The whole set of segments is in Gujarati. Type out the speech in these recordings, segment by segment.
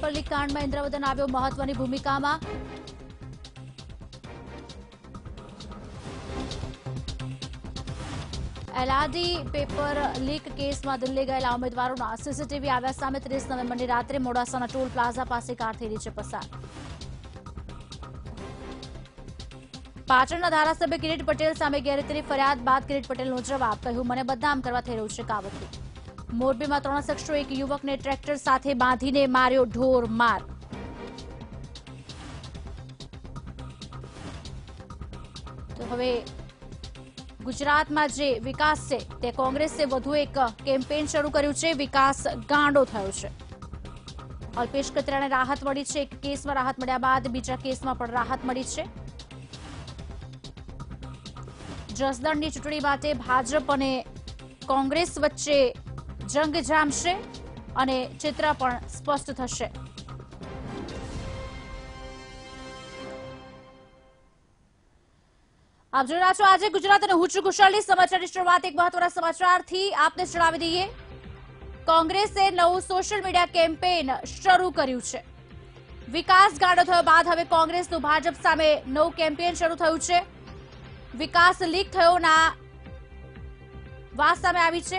પેપર લીક કાંડમાં ઇન્દ્રવદન આવ્યો મહત્વની ભૂમિકામાં। એલઆરડી પેપર લીક કેસમાં દિલ્હી ગયેલા ઉમેદવારોના સીસીટીવી આવ્યા સામે। 30 નવેમ્બરની રાત્રે મોડાસાના ટોલ પ્લાઝા પાસે કાર થઈ રહી છે પસાર। પાટણના ધારાસભ્ય કિરીટ પટેલ સામે ગેરરીતિની ફરિયાદ બાદ કિરીટ પટેલનો જવાબ, કહ્યું મને બદનામ કરવા થઈ રહ્યું છે કાવતરું। મોરબીમાં 3 શખ્સો એક યુવકને ટ્રેક્ટર સાથે બાંધીને માર્યો ઢોર માર। તો હવે ગુજરાતમાં જે વિકાસ છે તે કોંગ્રેસે વધુ એક કેમ્પેન શરૂ કર્યું છે। વિકાસ ગાંડો થયો છે। અલ્પેશ કતરાને રાહત મળી છે। એક કેસમાં રાહત મળ્યા બાદ બીજા કેસમાં પણ રાહત મળી છે। જસદણની ચૂંટણી માટે ભાજપ અને કોંગ્રેસ વચ્ચે જંગ જામશે અને ચિત્ર પણ સ્પષ્ટ થશે। આપ જોઈ રહ્યા છો આજે ગુજરાત અને હુચુ કુશળની સમાચારની શરૂઆત એક મહત્વના સમાચારથી આપને જણાવી દઈએ। કોંગ્રેસે નવું સોશિયલ મીડિયા કેમ્પેન શરૂ કર્યું છે। વિકાસ ગાંડો થયો બાદ હવે કોંગ્રેસનું ભાજપ સામે નવું કેમ્પેન શરૂ થયું છે। વિકાસ લીક થયોના વાત સામે આવી છે।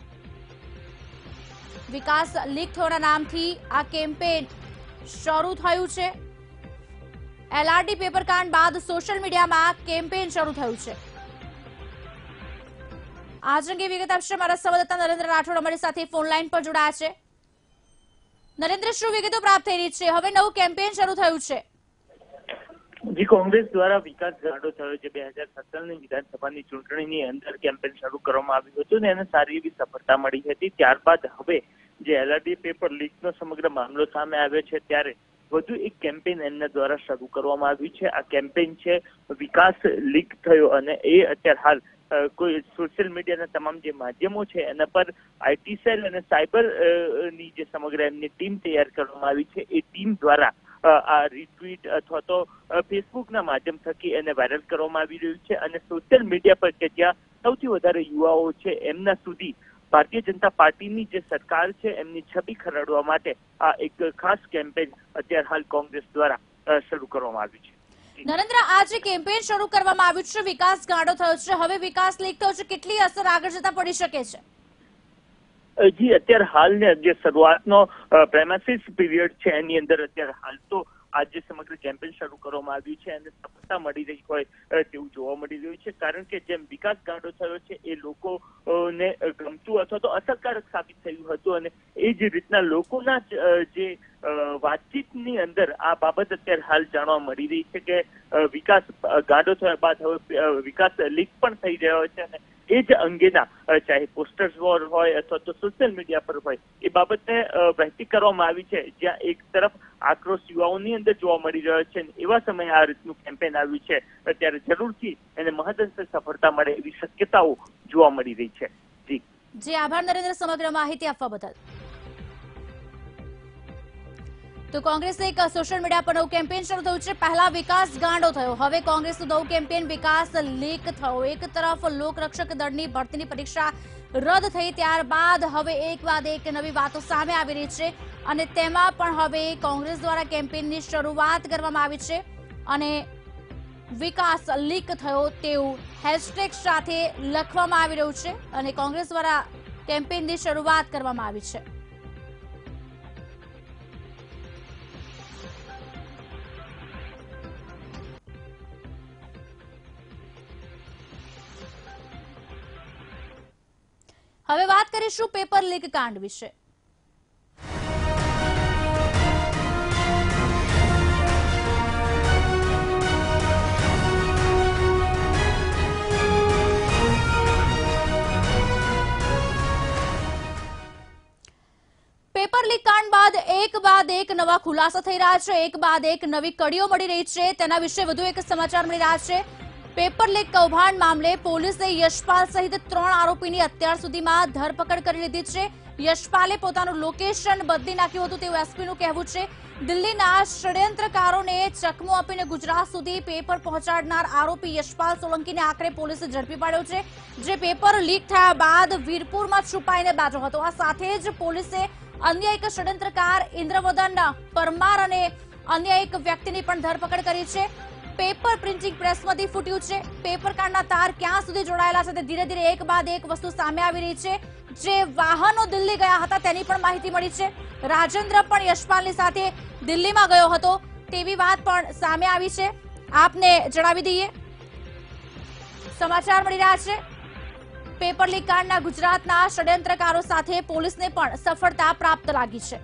વિકાસ લીક થયોના નામથી આ કેમ્પેન શરૂ થયું છે। એલઆરડી પેપરકાંડ બાદ સોશિયલ મીડિયામાં કેમ્પેન શરૂ થયું છે। આજ અંગે વિગત આપશે મારા સંવાદદાતા નરેન્દ્ર રાઠોડ અમારી સાથે ફોન લાઈન પર જોડાયા છે। નરેન્દ્ર, શું વિગતો પ્રાપ્ત થઈ રહી છે? હવે નવું કેમ્પેન શરૂ થયું છે। जी कांग्रेस द्वारा विकास गांडो थयो छे। 2017ની વિધાનસભાની ચૂંટણીની અંદર કેમ્પેન શરૂ કરવામાં આવ્યું હતું ને એને સારી એવી સફળતા મળી હતી। ત્યારબાદ હવે જે એલઆરડી પેપર લીકનો સમગ્ર મામલો સામે આવ્યો છે ત્યારે વધુ એક કેમ્પેન એમના દ્વારા શરૂ કરવામાં આવ્યું છે। આ કેમ્પેન છે વિકાસ લીક થયો અને એ અત્યારે હાલ કોઈ સોશિયલ મીડિયાના તમામ જે માધ્યમો છે એના પર આઈટી સેલ અને સાયબર ની જે સમગ્ર એમની ટીમ તૈયાર કરવામાં આવી છે એ ટીમ દ્વારા આ રીટ્વીટ અથવા તો ફેસબુકના માધ્યમ થકી એને વાયરલ કરવામાં આવી રહ્યું છે અને સોશિયલ મીડિયા પર કે જ્યાં સૌથી વધારે યુવાઓ છે એમના સુધી ભારતીય જનતા પાર્ટીની જે સરકાર છે એમની છબી ખરાડવા માટે આ એક ખાસ કેમ્પેન અત્યારે હાલ કોંગ્રેસ દ્વારા શરૂ કરવામાં આવ્યું છે। નરેન્દ્ર, આ જે કેમ્પેન શરૂ કરવામાં આવ્યું છે વિકાસ ગાંડો થયો છે, હવે વિકાસ લીક થયો છે, કેટલી અસર આગળ જતા પડી શકે છે? જી અત્યારે હાલને જે શરૂઆતનો પ્રેમાસિસ પીરિયડ છે એની અંદર અત્યારે હાલ તો आज समग्र केम्पेन शरू કરવામાં આવ્યું છે અને સફળતા મળી રહી હોય તેવું જોવા મળી રહ્યું છે। કારણ કે જેમ વિકાસ ગાંડો થયો છે એ લોકોને ગમતું અથવા તો અસરકારક સાબિત થયું હતું અને એ જ રીતના લોકોના જે વાતચીતની અંદર આ બાબત અત્યારે હાલ જાણવા મળી રહી છે કે વિકાસ ગાંડો થયા બાદ હવે વિકાસ લીક પણ થઈ રહ્યો છે અને એ જ અંગેના ચાહે પોસ્ટર્સ વોર હોય અથવા તો સોશિયલ મીડિયા પર હોય એ બાબતને વહેતી કરવામાં આવી છે। જ્યાં એક તરફ આક્રોશ યુવાઓની અંદર જોવા મળી રહ્યો છે એવા સમયે આ રીતનું કેમ્પેન આવ્યું છે ત્યારે જરૂરથી એને મહદઅંશે સફળતા મળે એવી શક્યતાઓ જોવા મળી રહી છે। જી આભાર નરેન્દ્ર સમગ્ર માહિતી આપવા બદલ। તો કોંગ્રેસે એક સોશિયલ મીડિયા પર નવું કેમ્પેન શરૂ થયું છે। પહેલા વિકાસ ગાંડો થયો, હવે કોંગ્રેસનું નવું કેમ્પેન વિકાસ લીક થયો। એક તરફ લોકરક્ષક દળની ભરતીની પરીક્ષા રદ થઈ ત્યારબાદ હવે એક બાદ એક નવી વાતો સામે આવી રહી છે અને તેમાં પણ હવે કોંગ્રેસ દ્વારા કેમ્પેનની શરૂઆત કરવામાં આવી છે અને વિકાસ લીક થયો તેવું હેશટેગ સાથે લખવામાં આવી રહ્યું છે અને કોંગ્રેસ દ્વારા કેમ્પેનની શરૂઆત કરવામાં આવી છે। હવે વાત કરીશું પેપર લીક કાંડ વિશે। પેપર લીક કાંડ બાદ એક નવા ખુલાસા થઈ રહ્યા છે, એક બાદ એક નવી કડીઓ મળી રહી છે। તેના વિશે વધુ એક સમાચાર મળી રહ્યા છે। પેપર લીક કૌભાંડ મામલે પોલીસે યશપાલ સહિત 3 આરોપીની અત્યાર સુધીમાં ધરપકડ કરી લીધી છે। યશપાલે પોતાનું લોકેશન બદલી નાખ્યું હતું તેવું એસપીનું કહેવું છે। દિલ્હીના ષડયંત્રકારોને ચકમો આપીને ગુજરાત સુધી પેપર પહોંચાડનાર આરોપી યશપાલ સોલંકીને આખરે પોલીસે ઝડપી પાડ્યો છે, જે પેપર લીક થયા બાદ વીરપુરમાં છુપાઈને બેઠો હતો। આ સાથે જ પોલીસે અન્ય એક ષડયંત્રકાર ઇન્દ્રવદન પરમાર અને અન્ય એક વ્યક્તિની પણ ધરપકડ કરી છે. પેપર પ્રિન્ટિંગ પ્રેસમાંથી ફૂટ્યું છે. પેપર કાર્ડના તાર ક્યાં સુધી જોડાયેલા છે તે ધીરે ધીરે એક બાદ એક વસ્તુ સામે આવી રહી છે. જે વાહનો દિલ્હી ગયા હતા તેની પણ માહિતી મળી છે. રાજેન્દ્ર પણ યશપાલની સાથે દિલ્હીમાં ગયો હતો તેવી વાત પણ સામે આવી છે. આપને જણાવી દઈએ, સમાચાર મળી રહ્યા છે પેપર લીક કાંડના ગુજરાતના ષડયંત્રકારો સાથે પોલીસને પણ સફળતા પ્રાપ્ત લાગી છે.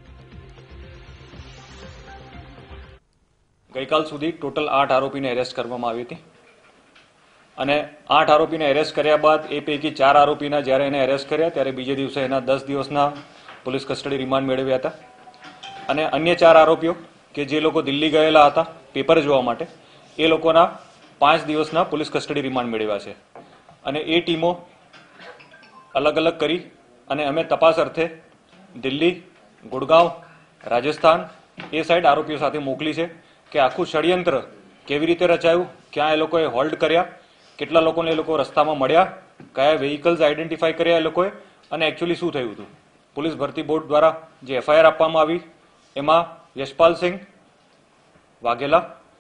ગઈકાલ સુધી ટોટલ 8 આરોપીને એરેસ્ટ કરવામાં આવી હતી અને 8 આરોપીને એરેસ્ટ કર્યા બાદ એ પૈકી 4 આરોપીના જ્યારે એને એરેસ્ટ કર્યા ત્યારે બીજે દિવસે એના 10 દિવસના પોલીસ કસ્ટડી રિમાન્ડ મેળવ્યા હતા અને અન્ય 4 આરોપીઓ કે જે લોકો દિલ્હી ગયેલા હતા પેપર જોવા માટે એ લોકોના 5 દિવસના પોલીસ કસ્ટડી રિમાન્ડ મેળવ્યા છે અને એ ટીમો અલગ અલગ કરી અને અમે તપાસ અર્થે દિલ્હી, ગુડગાંવ, રાજસ્થાન એ સાઈડ આરોપીઓ સાથે મોકલી છે કે આખું ષડયંત્ર કેવી રીતે રચાયું, ક્યાં એ લોકોએ હોલ્ડ કર્યા, કેટલા લોકોને એ લોકો રસ્તામાં મળ્યા, કયા વ્હીકલ્સ આઈડેન્ટિફાઈ કર્યા એ લોકોએ અને એકચ્યુઅલી શું થયું હતું. પોલીસ ભરતી બોર્ડ દ્વારા જે એફઆઈઆર આપવામાં આવી એમાં યશપાલ સિંહ વાઘેલા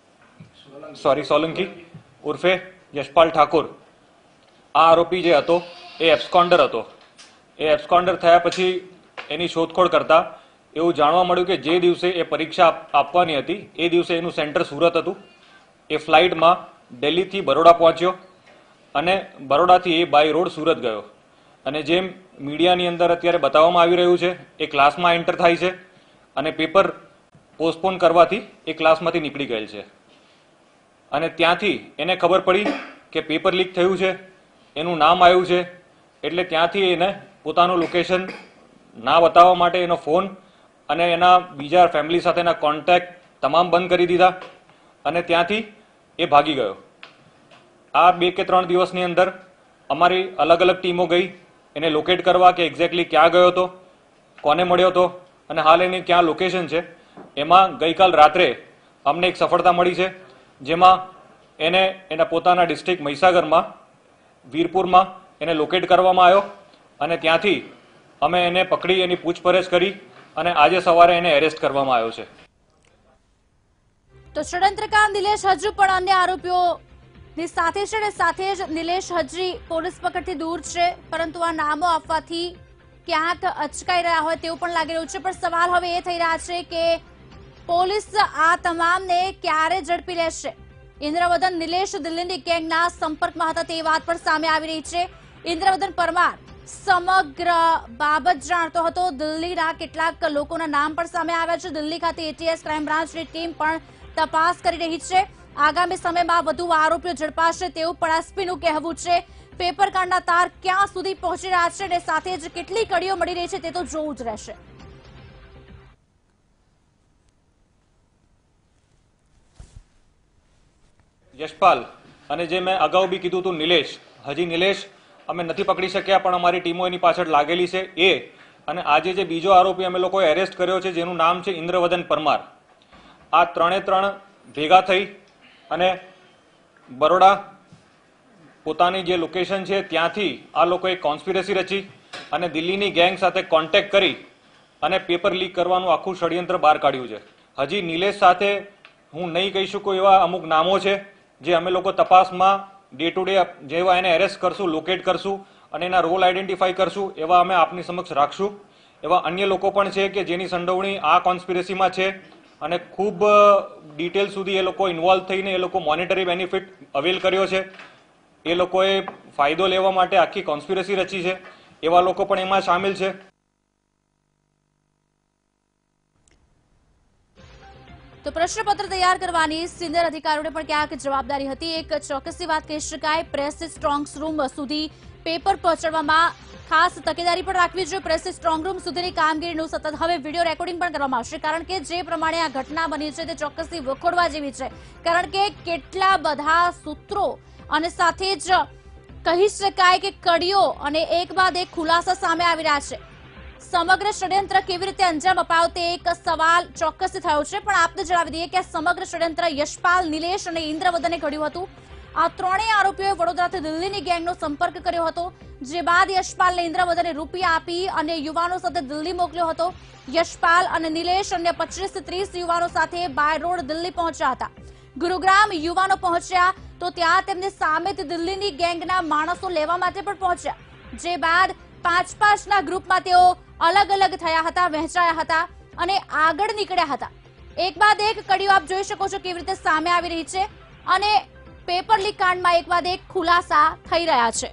સોલંકી ઉર્ફે યશપાલ ઠાકોર આ આરોપી જે હતો એ એબ્સકોન્ડર હતો. એ એબ્સકોન્ડર થયા પછી એની શોધખોળ કરતા એવું જાણવા મળ્યું કે જે દિવસે એ પરીક્ષા આપવાની હતી એ દિવસે એનું સેન્ટર સુરત હતું. એ ફ્લાઇટમાં દિલ્હીથી બરોડા પહોંચ્યો અને બરોડાથી એ બાય રોડ સુરત ગયો અને જેમ મીડિયાની અંદર અત્યારે બતાવવામાં આવી રહ્યું છે એ ક્લાસમાં એન્ટર થાય છે અને પેપર પોસ્ટપોન કરવાથી એ ક્લાસમાંથી નીકળી ગયેલ છે અને ત્યાંથી એને ખબર પડી કે પેપર લીક થયું છે, એનું નામ આવ્યું છે એટલે ત્યાંથી એને પોતાનું લોકેશન ના બતાવવા માટે એનો ફોન અને એના બીજા ફેમિલી સાથેના કોન્ટેક્ટ તમામ બંધ કરી દીધા અને ત્યાંથી એ ભાગી ગયો. આ 2 કે 3 દિવસની અંદર અમારી અલગ અલગ ટીમો ગઈ એને લોકેટ કરવા કે એક્ઝેક્ટલી ક્યાં ગયો હતો, કોને મળ્યો હતો અને હાલ એની ક્યાં લોકેશન છે. એમાં ગઈકાલ રાત્રે અમને એક સફળતા મળી છે જેમાં એને એના પોતાના ડિસ્ટ્રિક્ટ મહીસાગરમાં વીરપુરમાં એને લોકેટ કરવામાં આવ્યો અને ત્યાંથી અમે એને પકડી એની પૂછપરછ કરી અને આજે સવારે એને એરેસ્ટ કરવામાં આવ્યો છે. તો ષડયંત્રકાર નિલેશ હજુ પણ અન્ય આરોપીઓની સાથે છે અને સાથે જ નિલેશ હજી પોલીસ પકડથી દૂર છે, પરંતુ આ નામો આપવાથી ક્યાંક અચકાઈ રહ્યા હોય તેવું પણ લાગી રહ્યું છે. પણ સવાલ હવે એ થઈ રહ્યા છે કે પોલીસ આ તમામને ક્યારે ઝડપી લેશે. ઇન્દ્રવદન નિલેશ દિલ્હીની ગેંગના સંપર્કમાં હતા તે વાત પણ સામે આવી રહી છે. ઇન્દ્રવદન પરમાર સમગ્ર બાબત જાણતો હતો. દિલ્હીના કેટલાક લોકોના નામ પણ સામે આવ્યા છે. દિલ્હી ખાતે એટીએસ ક્રાઇમ બ્રાન્ચની ટીમ પણ તપાસ કરી રહી છે. આગામી સમયમાં વધુ આરોપીઓ ઝડપાશે તેવું પણ એસપીનું કહેવું છે. પેપર કાંડના તાર ક્યાં સુધી પહોંચી રહ્યા છે અને સાથે જ કેટલી કડીઓ મળી રહી છે તે તો જોવું જ રહેશે. યશપાલ અને જે મેં અગાઉ બી કીધું હતું નિલેશ અમે નથી પકડી શક્યા પણ અમારી ટીમો એની પાછળ લાગેલી છે એ અને આજે જે બીજો આરોપી અમે લોકોએ એરેસ્ટ કર્યો છે જેનું નામ છે ઇન્દ્રવદન પરમાર. આ 3 ભેગા થઈ અને બરોડા પોતાની જે લોકેશન છે ત્યાંથી આ લોકોએ કોન્સ્પિરસી રચી અને દિલ્હીની ગેંગ સાથે કોન્ટેક્ટ કરી અને પેપર લીક કરવાનું આખું ષડયંત્ર બહાર કાઢ્યું છે. હજી નિલેશ સાથે હું નહીં કહી શકું એવા અમુક નામો છે જે અમે લોકો તપાસમાં ડે ટુ ડે જેવા એને એરેસ્ટ કરશું, લોકેટ કરશું અને એના રોલ આઈડેન્ટિફાઈ કરશું એવા અમે આપની સમક્ષ રાખશું. એવા અન્ય લોકો પણ છે કે જેની સંડોવણી આ કોન્સ્પિરસીમાં છે અને ખૂબ ડિટેલ સુધી એ લોકો ઇન્વોલ્વ થઈને એ લોકો મોનેટરી બેનિફિટ અવેલ કર્યો છે. એ લોકોએ ફાયદો લેવા માટે આખી કોન્સ્પિરસી રચી છે. એવા લોકો પણ એમાં સામેલ છે. તો પ્રશ્નપત્ર તૈયાર કરવાની સિનિયર અધિકારીઓને પણ ક્યાંક જવાબદારી હતી. એક ચોક્કસી વાત કહી શકાય, પ્રેસ સ્ટ્રોંગ રૂમ સુધી પેપર પહોંચાડવામાં ખાસ તકેદારી પણ રાખવી જોઈએ. પ્રેસ સ્ટ્રોંગ રૂમ સુધીની કામગીરીનું સતત હવે વિડીયો રેકોર્ડિંગ પણ કરવામાં આવશે, કારણ કે જે પ્રમાણે આ ઘટના બની છે તે ચોક્કસથી વખોડવા જેવી છે. કારણ કે કેટલા બધા સૂત્રો અને સાથે જ કહી શકાય કે કડીઓ અને એક બાદ એક ખુલાસા સામે આવી રહ્યા છે. સમગ્ર ષડયંત્ર કેવી રીતે અંજામ અપાયો તે એક સવાલ ચોક્કસ થયો છે. પણ આપને જણાવી દઈએ કે સમગ્ર ષડયંત્ર યશપાલ, નિલેશ અને ઇન્દ્રવદને ઘડ્યું હતું. આ ત્રણેય આરોપીઓએ વડોદરાથી દિલ્હીની ગેંગનો સંપર્ક કર્યો હતો, જે બાદ યશપાલને ઇન્દ્રવદને રૂપિયા આપી અને યુવાનો સાથે દિલ્હી મોકલ્યો હતો. યશપાલ અને નિલેશ અન્ય 25 થી 30 યુવાનો સાથે બાય રોડ દિલ્હી પહોંચ્યા હતા. ગુરુગ્રામ યુવાનો પહોંચ્યા તો ત્યાં તેમને સામેથી દિલ્હીની ગેંગના માણસો લેવા માટે પણ પહોંચ્યા, જે બાદ 5-5ના ગ્રુપમાં તેઓ અલગ અલગ થયા હતા, વહેંચાયા હતા અને આગળ નીકળ્યા હતા. એક બાદ એક કડીઓ આપ જોઈ શકો છો કેવી રીતે સામે આવી રહી છે અને પેપર લીક કાંડમાં એક બાદ એક ખુલાસા થઈ રહ્યા છે.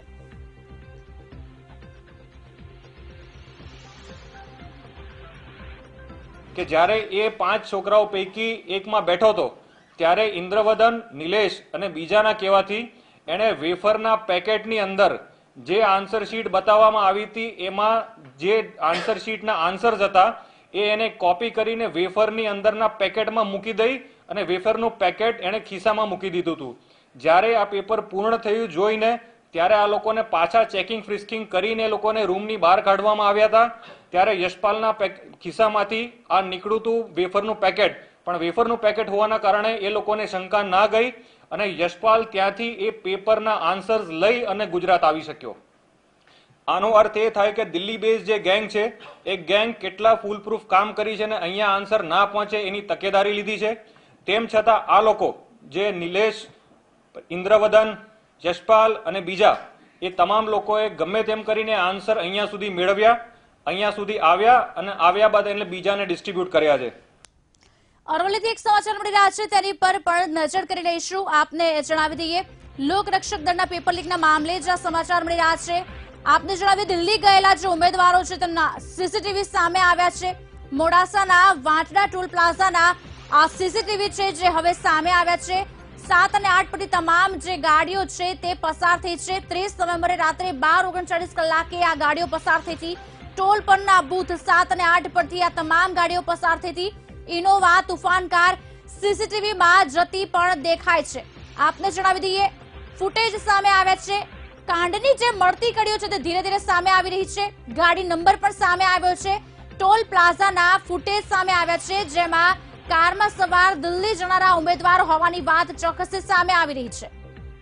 કે જ્યારે એ 5 છોકરાઓ પૈકી એકમાં બેઠો હતો ત્યારે ઇન્દ્રવદન, નિલેશ અને બીજાના કહેવાથી એણે વેફરના પેકેટની અંદર જે આન્સર શીટ બતાવવામાં આવી હતી એમાં જે આન્સર શીટના આન્સર્સ હતા એ એને કોપી કરીને વેફરની અંદરના પેકેટમાં મૂકી દઈ અને વેફરનું પેકેટ એણે ખિસ્સામાં મૂકી દીધું હતું. જ્યારે આ પેપર પૂર્ણ થયું જોઈને ત્યારે આ લોકોને પાછા ચેકિંગ ફ્રિસ્કિંગ કરીને લોકોને રૂમની બહાર કાઢવામાં આવ્યા હતા. ત્યારે યશપાલના ખિસ્સામાંથી આ નીકળ્યું હતું વેફરનું પેકેટ, પણ વેફરનું પેકેટ હોવાના કારણે એ લોકોને શંકા ના ગઈ અને યશપાલ ત્યાંથી એ પેપરના આન્સર્સ લઈ અને ગુજરાત આવી શક્યો. આનો અર્થ એ થાય કે દિલ્હી બેઝ જે ગેંગ છે એ ગેંગ કેટલા ફૂલપ્રૂફ કામ કરી છે અને અહીંયા આન્સર ના પહોંચે એની તકેદારી લીધી છે. તેમ છતાં આ લોકો જે નિલેશ, ઇન્દ્રવદન, યશપાલ અને બીજા એ તમામ લોકોએ ગમે તેમ કરીને આન્સર અહીંયા સુધી મેળવ્યા, અહીંયા સુધી આવ્યા અને આવ્યા બાદ એટલે બીજાને ડિસ્ટ્રીબ્યુટ કર્યા છે. અરવલ્લીથી એક સમાચાર મળી રહ્યા છે, તેની પર પણ નજર કરી લઈશું. આપને જણાવી દઈએ, લોકરક્ષક દળના પેપર લીકના મામલે જ આ સમાચાર મળી રહ્યા છે. આપને જણાવી, દિલ્હી ગયેલા જે ઉમેદવારો છે તેમના સીસીટીવી સામે આવ્યા છે. મોડાસાના વાંટડા ટોલ પ્લાઝાના આ સીસીટીવી છે જે હવે સામે આવ્યા છે. 7 અને 8 પરથી તમામ જે ગાડીઓ છે તે પસાર થઈ છે. 30 નવેમ્બરે રાત્રે 12:39 કલાકે આ ગાડીઓ પસાર થઈ હતી. ટોલ પરના બૂથ 7 અને 8 પરથી આ તમામ ગાડીઓ પસાર થઈ હતી. ઇનોવા તુફાન કાર સીસીટીવીમાં જતી પણ દેખાય છે. આપને જણાવી દઈએ, ફૂટેજ સામે આવ્યા છે. કાંડની જે મળતી કડીઓ છે તે ધીરે ધીરે સામે આવી રહી છે. ગાડી નંબર પણ સામે આવ્યો છે. ટોલ પ્લાઝાના ફૂટેજ સામે આવ્યા છે, જેમાં કારમાં સવાર દિલ્હી જનારા ઉમેદવાર હોવાની વાત ચોક્કસ સામે આવી રહી છે.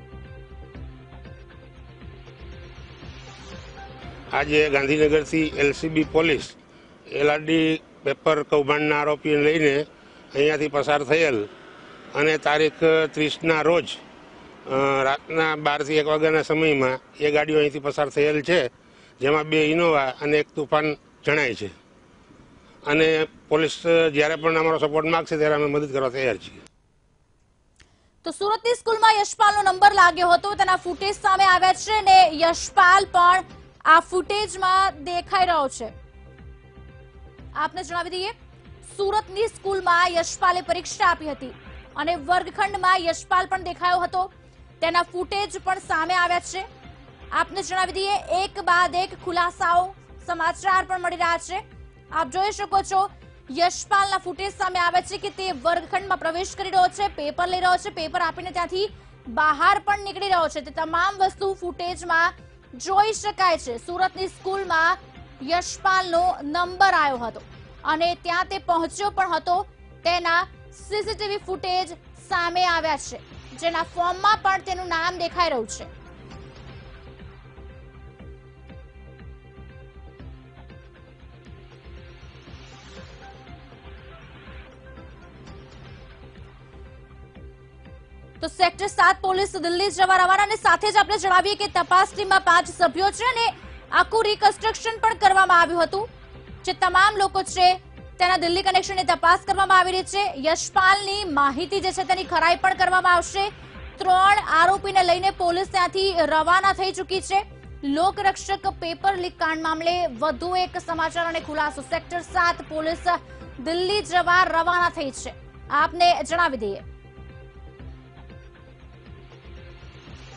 આજે ગાંધીનગરથી એલસીબી પોલીસ એલઆરડી પેપર કૌભાંડના આરોપીને લઈને અહીંયાથી પસાર થયેલ અને તારીખ 30ના રોજ રાતના 12 થી 1 વાગ્યાના સમયમાં એ ગાડીઓ અહીંથી પસાર થયેલ છે, જેમાં 2 ઇનોવા અને 1 તુફાન જણાય છે. અને પોલીસ જ્યારે પણ અમારો સપોર્ટ માંગશે ત્યારે અમે મદદ કરવા તૈયાર છીએ. તો સુરતની સ્કૂલમાં યશપાલનો નંબર લાગ્યો હતો, તેના ફૂટેજ સામે આવ્યા છે અને યશપાલ પણ આ ફૂટેજમાં દેખાઈ રહ્યો છે. આપને જણાવી દઈએ, સુરતની સ્કૂલમાં યશપાલે પરીક્ષા આપી હતી અને વર્ગખંડમાં યશપાલ પણ દેખાયો હતો. તેના ફૂટેજ પણ સામે આવ્યા છે. આપને જણાવી દઈએ, એક બાદ એક ખુલાસાઓ સમાચાર પણ મળી રહ્યા છે. આપ જોઈ શકો છો, યશપાલના ફૂટેજ સામે આવે છે કે તે વર્ગખંડમાં પ્રવેશ કરી રહ્યો છે, પેપર લઈ રહ્યો છે, પેપર આપીને ત્યાંથી બહાર પણ નીકળી રહ્યો છે. તે તમામ વસ્તુ ફૂટેજમાં જોઈ શકાય છે. સુરતની સ્કૂલમાં યશપાલનો નંબર આવ્યો હતો અને ત્યાં તે પહોંચ્યો પણ હતો. તેના સીસીટીવી ફૂટેજ સામે આવ્યા છે, જેના ફોર્મમાં પણ તેનું નામ દેખાઈ રહ્યું છે. તો સેક્ટર 7 પોલીસ દિલ્હી જવા રવાના અને સાથે જ આપણે જણાવીએ કે તપાસ ટીમમાં 5 સભ્યો છે અને આખું રિકન્સ્ટ્રક્શન પણ કરવામાં આવ્યું હતું. જે તમામ લોકો છે તેના દિલ્હી કનેક્શનની તપાસ કરવામાં આવી રહી છે. યશપાલની માહિતી જે છે તેની ખરાઈ પણ કરવામાં આવશે. 3 આરોપીને લઈને પોલીસ ત્યાંથી રવાના થઈ ચૂકી છે. લોકરક્ષક પેપર લીક કાંડ મામલે વધુ એક સમાચાર અને ખુલાસો. સેક્ટર 7 પોલીસ દિલ્હી જવા રવાના થઈ છે. આપને જણાવી દઈએ,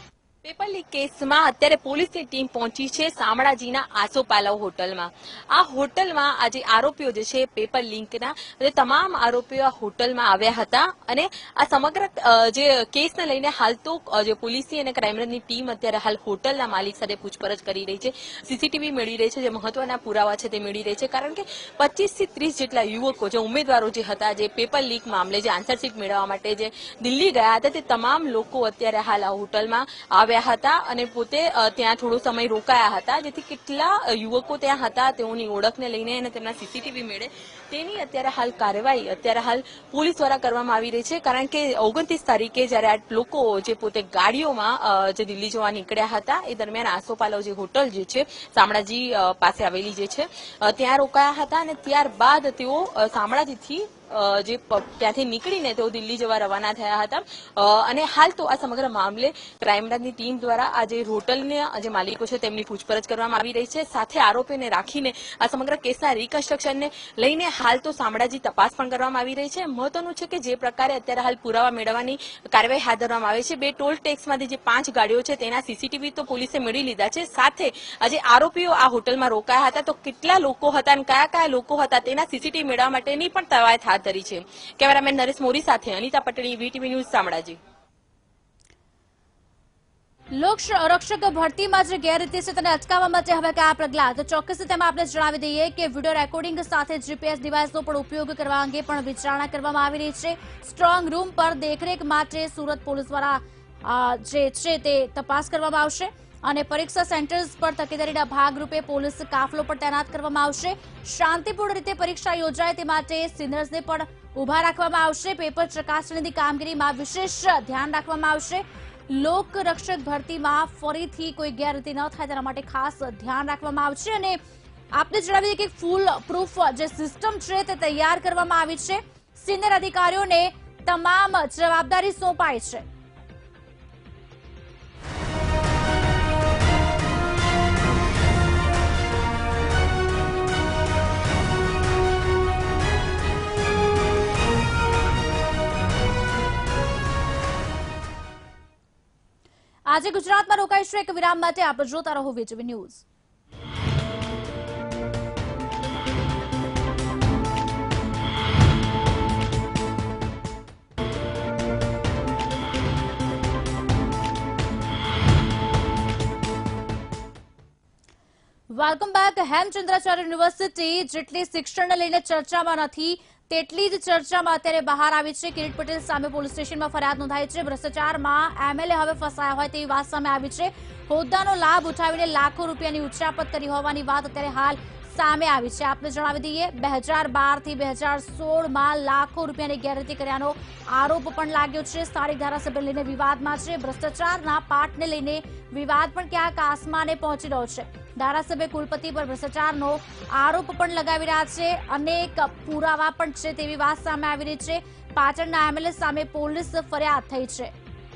પેપર લીક કેસમાં અત્યારે પોલીસની ટીમ પહોંચી છે શામળાજીના આસોપાલવ હોટલમાં. આ હોટલમાં આજે આરોપીઓ જે છે પેપર લીકના તમામ આરોપીઓ આ હોટલમાં આવ્યા હતા અને આ સમગ્ર જે કેસને લઈને હાલ તો જે પોલીસની અને ક્રાઇમબ્રાન્ચની ટીમ અત્યારે હાલ હોટલના માલિક સાથે પૂછપરછ કરી રહી છે. સીસીટીવી મેળવી રહી છે, જે મહત્વના પુરાવા છે તે મેળવી રહી છે, કારણ કે 25 થી 30 જેટલા યુવકો જે ઉમેદવારો જે હતા જે પેપર લીક મામલે જે આન્સર શીટ મેળવવા માટે જે દિલ્હી ગયા હતા તે તમામ લોકો અત્યારે હાલ આ હોટલમાં આવ્યા હતા અને પોતે ત્યાં થોડો સમય રોકાયા હતા, જેથી કેટલા યુવકો ત્યાં હતા તેઓની ઓળખને લઈને અને તેમના સીસીટીવી મેળે તેની અત્યારે હાલ કાર્યવાહી અત્યારે હાલ પોલીસ દ્વારા કરવામાં આવી રહી છે. કારણ કે 29 તારીખે જ્યારે આ લોકો જે પોતે ગાડીઓમાં જે દિલ્હી જવા નીકળ્યા હતા એ દરમિયાન આસોપાલવ જે હોટલ જે છે શામળાજી પાસે આવેલી જે છે ત્યાં રોકાયા હતા અને ત્યારબાદ તેઓ શામળાજીથી જે ત્યાંથી નીકળીને તેઓ દિલ્હી જવા રવાના થયા હતા અને હાલ તો આ સમગ્ર મામલે ક્રાઇમ બ્રાન્ચની ટીમ દ્વારા આ જે હોટલના જે માલિકો છે તેમની પૂછપરછ કરવામાં આવી રહી છે. સાથે આરોપીને રાખીને આ સમગ્ર કેસના રિકન્સ્ટ્રક્શનને લઈને હાલ તો શામળાજી તપાસ પણ કરવામાં આવી રહી છે. મહત્વનું છે કે જે પ્રકારે અત્યારે હાલ પુરાવા મેળવવાની કાર્યવાહી હાથ ધરવામાં આવે છે, 2 ટોલ ટેક્સમાંથી જે 5 ગાડીઓ છે તેના સીસીટીવી તો પોલીસે મેળવી લીધા છે. સાથે આજે આરોપીઓ આ હોટલમાં રોકાયા હતા તો કેટલા લોકો હતા અને કયા કયા લોકો હતા તેના સીસીટીવી મેળવવા માટેની પણ કવાયત હાથ ધરી છે. કેમેરામેન નરેશ મોરી સાથે અનિતા પટેલ, વીટીવી ન્યૂઝ, શામળાજી. લોક રક્ષક ભરતીમાં જે ગેરરીતિ છે તેને અટકાવવા માટે હવે કયા પગલાં? તો ચોક્કસ તેમાં આપણે જણાવી દઈએ કે વિડીયો રેકોર્ડિંગ સાથે જીપીએસ ડિવાઇસનો પણ ઉપયોગ કરવા અંગે પણ વિચારણા કરવામાં આવી રહી છે. સ્ટ્રોંગ રૂમ પર દેખરેખ માટે સુરત પોલીસ દ્વારા જે છે તે તપાસ કરવામાં આવશે અને પરીક્ષા સેન્ટર્સ પર તકેદારીના ભાગરૂપે પોલીસ કાફલો પણ તૈનાત કરવામાં આવશે. શાંતિપૂર્ણ રીતે પરીક્ષા યોજાય તે માટે સિનિયર્સને પણ ઉભા રાખવામાં આવશે. પેપર ચકાસણીની કામગીરીમાં વિશેષ ધ્યાન રાખવામાં આવશે. લોક રક્ષક ભરતીમાં ફરીથી કોઈ ગેરરીતિ ન થાય તેના માટે ખાસ ધ્યાન રાખવામાં આવશે અને આપને જણાવી દઈએ કે ફૂલ પ્રૂફ જે સિસ્ટમ છે તે તૈયાર કરવામાં આવી છે. સિનિયર અધિકારીઓને તમામ જવાબદારી સોંપાઈ છે. આજે ગુજરાતમાં રોકાઈશું એક વિરામ માટે. આપ જોતા રહો VTV news. Welcome back. Hemchandracharya university જેટલી શિક્ષણને લઈને ચર્ચામાં નથી તેટલી જ ચર્ચામાં અત્યારે બહાર આવી છે. કિરીટ પટેલ સામે પોલીસ સ્ટેશનમાં ફરિયાદ નોંધાઈ છે. ભ્રષ્ટાચારમાં એમએલએ હવે ફસાયા હોય તેવી વાત સામે આવી છે. હોદ્દાનો લાભ ઉઠાવીને લાખો રૂપિયાની ઉચાપત કરી હોવાની વાત અત્યારે હાલ સામે આવી છે. આપને જણાવી દઈએ 2012 થી 2016માં લાખો રૂપિયાની ગેરરીતિ કર્યાનો આરોપ પણ લાગ્યો છે. સ્થાનિક ધારાસભ્ય લઈને વિવાદમાં છે. ભ્રષ્ટાચારના પાઠને લઈને વિવાદ પણ ક્યાંક આસમાને પહોંચી રહ્યો છે. ધારાસભ્ય કુલપતિ પર ભ્રષ્ટાચારનો આરોપ પણ લગાવી રહ્યા છે. અનેક પુરાવા પણ છે તેવી વાત સામે આવી રહી છે. પાટણના એમએલએ સામે પોલીસ ફરિયાદ થઈ છે.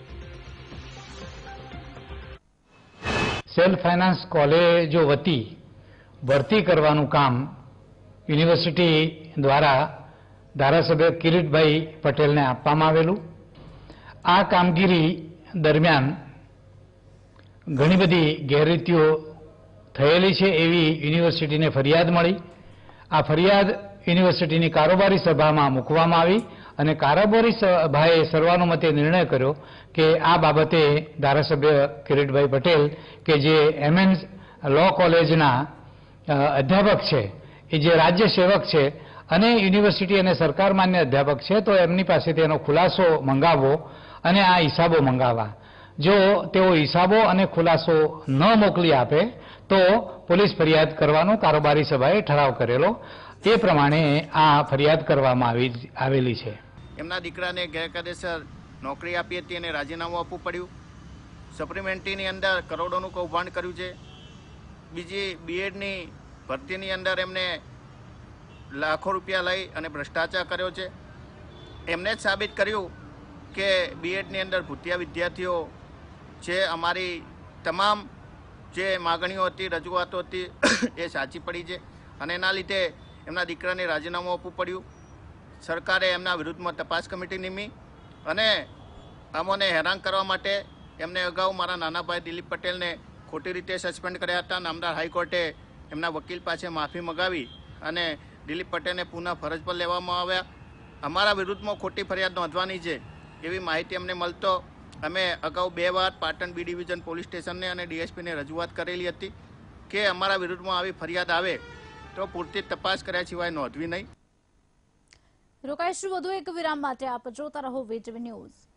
સેલ્ફ ફાઇનાન્સ કોલેજો વતી ભરતી કરવાનું કામ યુનિવર્સિટી દ્વારા ધારાસભ્ય કિરીટભાઈ પટેલને આપવામાં આવેલું. આ કામગીરી દરમિયાન ઘણી બધી ગેરરીતિઓ થયેલી છે એવી યુનિવર્સિટીને ફરિયાદ મળી. આ ફરિયાદ યુનિવર્સિટીની કારોબારી સભામાં મૂકવામાં આવી અને કારોબારી સભાએ સર્વાનુમતે નિર્ણય કર્યો કે આ બાબતે ધારાસભ્ય કિરીટભાઈ પટેલ કે જે એમએન લો કોલેજના અધ્યાપક છે, એ જે રાજ્ય સેવક છે અને યુનિવર્સિટી અને સરકાર માન્ય અધ્યાપક છે, તો એમની પાસેથી એનો ખુલાસો મંગાવવો અને આ હિસાબો મંગાવવા. જો તેઓ હિસાબો અને ખુલાસો ન મોકલી આપે તો પોલીસ ફરિયાદ કરવાનો કારોબારી સભાએ ઠરાવ કરેલો. તે પ્રમાણે આ ફરિયાદ કરવામાં આવેલી છે. એમના દીકરાને ગેરકાયદેસર નોકરી આપી હતી અને રાજીનામું આપવું પડ્યું. સપ્લિમેન્ટરીની અંદર કરોડોનું કૌભાંડ કર્યું છે. બીજી બીએડની ભરતીની અંદર એમને લાખો રૂપિયા લઈ અને ભ્રષ્ટાચાર કર્યો છે. એમને જ સાબિત કર્યું કે બીએડની અંદર ભૂતિયા વિદ્યાર્થીઓ છે. અમારી તમામ જે માગણીઓ હતી, રજૂઆતો હતી એ સાચી પડી છે અને એના લીધે એમના દીકરાને રાજીનામું આપવું પડ્યું. સરકારે એમના વિરુદ્ધમાં તપાસ કમિટી નિમી અને અમોને હેરાન કરવા માટે એમને અગાઉ મારા નાના ભાઈ દિલીપ પટેલને ખોટી રીતે સસ્પેન્ડ કર્યા હતા. નામદાર હાઈકોર્ટે એમના વકીલ પાસે માફી મગાવી અને દિલીપ પટેલને પુનઃ ફરજ પર લેવામાં આવ્યા. અમારા વિરુદ્ધમાં ખોટી ફરિયાદ નોંધવાની છે એવી માહિતી અમને મળતો અમે અગાઉ 2 વાર પાટણ બી ડિવિઝન પોલીસ સ્ટેશનને અને ડીએસપીને રજૂઆત કરેલી હતી કે અમારા વિરુદ્ધમાં આવી ફરિયાદ આવે તો પૂરતી તપાસ કર્યા સિવાય નોંધવી નહીં. રોકાઈશું વધુ એક વિરામ માટે. આપ જોતા રહો વીટીવી ન્યૂઝ.